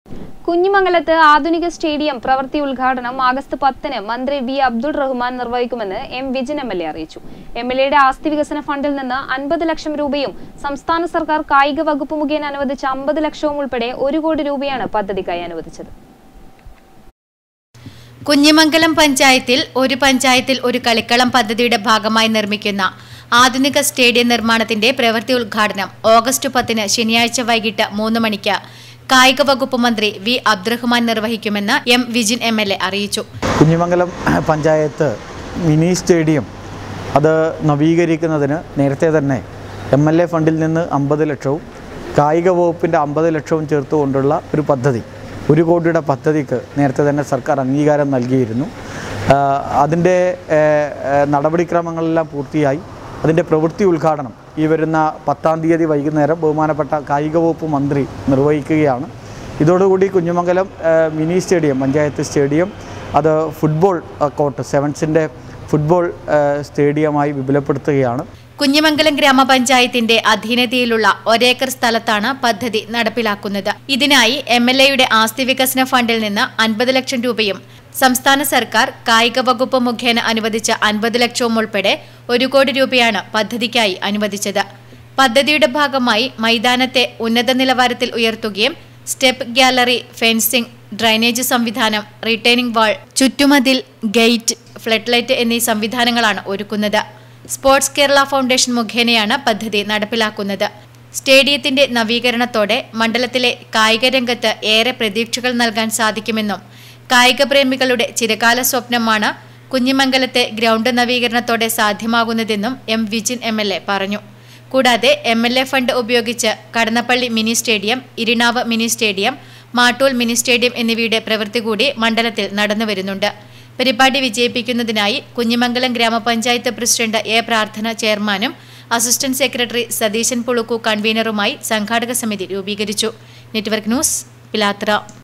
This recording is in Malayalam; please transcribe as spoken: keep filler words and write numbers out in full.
കുഞ്ഞിമംഗലത്ത് ആധുനിക സ്റ്റേഡിയം പ്രവൃത്തി ഉദ്ഘാടനം ആഗസ്റ്റ് പത്തിന് മന്ത്രി വി അബ്ദുൾ റഹ്മാൻ നിർവഹിക്കുമെന്ന് M Vijin M L A അറിയിച്ചു. എം എൽ എയുടെ ആസ്തി വികസന ഫണ്ടിൽ നിന്ന് അൻപത് ലക്ഷം രൂപയും സംസ്ഥാന സർക്കാർ കായിക വകുപ്പ് മുഖേന അനുവദിച്ച അമ്പത് ലക്ഷവും ഉൾപ്പെടെ ഒരു കോടി രൂപയാണ് പദ്ധതിക്കായി അനുവദിച്ചത്. കുഞ്ഞിമംഗലം പഞ്ചായത്തിൽ ഒരു പഞ്ചായത്തിൽ ഒരു കളിക്കളം പദ്ധതിയുടെ ഭാഗമായി നിർമ്മിക്കുന്ന ആധുനിക സ്റ്റേഡിയം നിർമ്മാണത്തിന്റെ പ്രവൃത്തി ഉദ്ഘാടനം ഓഗസ്റ്റ് പത്തിന് ശനിയാഴ്ച വൈകിട്ട് മൂന്ന് മണിക്ക് കായിക വകുപ്പ് മന്ത്രി വി അബ്ദുറഹ്മാൻ നിർവഹിക്കുമെന്ന് M Vijin M L A അറിയിച്ചു. കുഞ്ഞിമംഗലം പഞ്ചായത്ത് മിനി സ്റ്റേഡിയം അത് നവീകരിക്കുന്നതിന് നേരത്തെ തന്നെ എം എൽ എ ഫണ്ടിൽ നിന്ന് അമ്പത് ലക്ഷവും കായിക വകുപ്പിൻ്റെ അമ്പത് ലക്ഷവും ചേർത്തുകൊണ്ടുള്ള ഒരു പദ്ധതി, ഒരു കോടിയുടെ പദ്ധതിക്ക് നേരത്തെ തന്നെ സർക്കാർ അംഗീകാരം നൽകിയിരുന്നു. അതിൻ്റെ നടപടിക്രമങ്ങളെല്ലാം പൂർത്തിയായി. അതിൻ്റെ പ്രവൃത്തി ഉദ്ഘാടനം ഈ വരുന്ന പത്താം തീയതി വൈകുന്നേരം ബഹുമാനപ്പെട്ട കായിക വകുപ്പ് മന്ത്രി നിർവഹിക്കുകയാണ്. ഇതോടുകൂടി Kunhimangalam mini stadium, panchayat stadium അത് ഫുട്ബോൾ കോർട്ട്, സെവൻസിൻ്റെ ഫുട്ബോൾ സ്റ്റേഡിയമായി വിപുലപ്പെടുത്തുകയാണ്. കുഞ്ഞിമംഗലം ഗ്രാമപഞ്ചായത്തിന്റെ അധീനതയിലുള്ള ഒരേക്കർ സ്ഥലത്താണ് പദ്ധതി നടപ്പിലാക്കുന്നത്. ഇതിനായി എം എൽ എയുടെ ആസ്തി വികസന ഫണ്ടിൽ നിന്ന് അൻപത് ലക്ഷം രൂപയും സംസ്ഥാന സർക്കാർ കായിക വകുപ്പ് മുഖേന അനുവദിച്ച അൻപത് ലക്ഷവും ഉൾപ്പെടെ ഒരു കോടി രൂപയാണ് പദ്ധതിക്കായി അനുവദിച്ചത്. പദ്ധതിയുടെ ഭാഗമായി മൈതാനത്തെ ഉന്നത നിലവാരത്തിൽ ഉയർത്തുകയും സ്റ്റെപ്പ് ഗ്യാലറി, ഫെൻസിംഗ്, ഡ്രൈനേജ് സംവിധാനം, റിട്ടേണിംഗ് വാൾ, ചുറ്റുമതിൽ, ഗേറ്റ്, ഫ്ലഡ് ലൈറ്റ് എന്നീ സംവിധാനങ്ങളാണ് ഒരുക്കുന്നത്. സ്പോർട്സ് കേരള ഫൗണ്ടേഷൻ മുഖേനയാണ് പദ്ധതി നടപ്പിലാക്കുന്നത്. സ്റ്റേഡിയത്തിന്റെ നവീകരണത്തോടെ മണ്ഡലത്തിലെ കായിക രംഗത്ത് ഏറെ പ്രതീക്ഷകൾ നൽകാൻ സാധിക്കുമെന്നും കായിക പ്രേമികളുടെ ചിരകാല സ്വപ്നമാണ് കുഞ്ഞിമംഗലത്തെ ഗ്രൗണ്ട് നവീകരണത്തോടെ സാധ്യമാകുന്നതെന്നും M Vijin M L A പറഞ്ഞു. കൂടാതെ എം എൽ എ ഫണ്ട് ഉപയോഗിച്ച് Kadannappalli mini stadium, Irinavu mini stadium, Mattool mini stadium എന്നിവയുടെ പ്രവൃത്തി കൂടി മണ്ഡലത്തിൽ നടന്നുവരുന്നുണ്ട്. പരിപാടി വിജയിപ്പിക്കുന്നതിനായി കുഞ്ഞിമംഗലം ഗ്രാമപഞ്ചായത്ത് പ്രസിഡന്റ് എ പ്രാർത്ഥന ചെയർമാനും അസിസ്റ്റന്റ് സെക്രട്ടറി സതീശൻ പുളുക്കു കൺവീനറുമായി സംഘാടക സമിതി രൂപീകരിച്ചു. നെറ്റ്വർക്ക് ന്യൂസ്, പിലാത്ര.